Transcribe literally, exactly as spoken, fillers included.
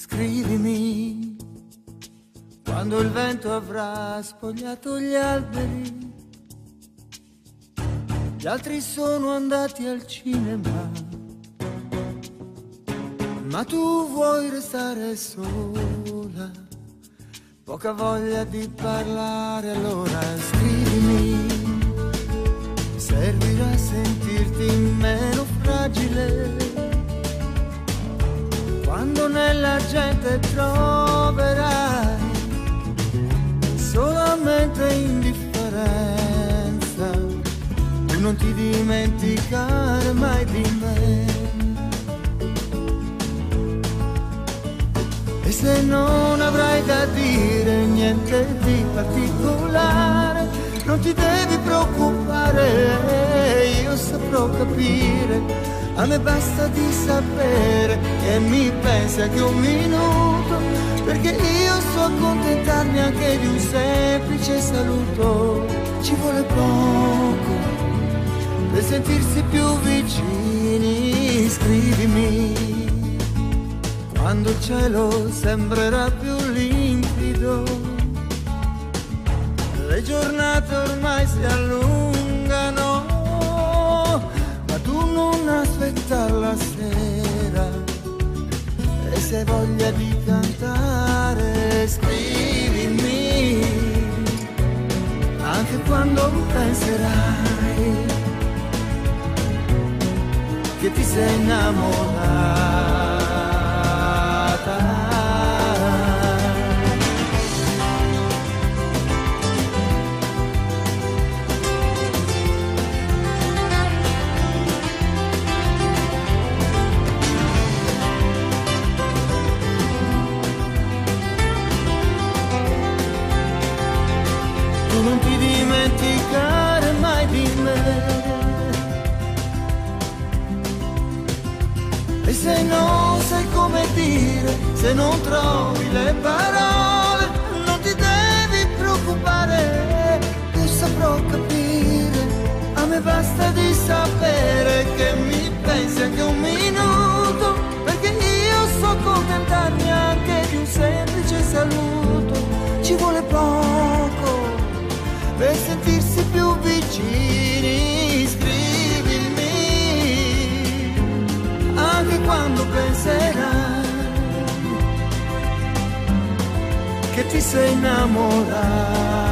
Scrivimi quando il vento avrà spogliato gli alberi, gli altri sono andati al cinema, ma tu vuoi restare sola, poca voglia di parlare, allora scrivimi, servirà sentirti meno fragile, quando nella gente troverai solamente indifferenza, tu non ti dimenticare mai di me. E se non avrai da dire niente di particolare, non ti devi preoccupare, io saprò capire. A me basta di sapere che mi pensi anche un minuto, perché io so accontentarmi anche di un semplice saluto. Ci vuole poco per sentirsi più vicini, scrivimi quando il cielo sembrerà più limpido, le giornate ormai si allungano, ma tu non aspettar la sera, e se hai voglia di cantare scrivimi, anche quando penserai che ti sei innamorata. Non ti dimenticare mai di me, e se non sai come dire, se non trovi le parole, non ti devi preoccupare, io saprò capire. A me basta di sapere che mi pensi anche un minuto, perché io so accontentarmi anche di un semplice saluto. Ci vuole poco per sentirsi più vicini, scrivimi, anche quando penserai che ti sei innamorata.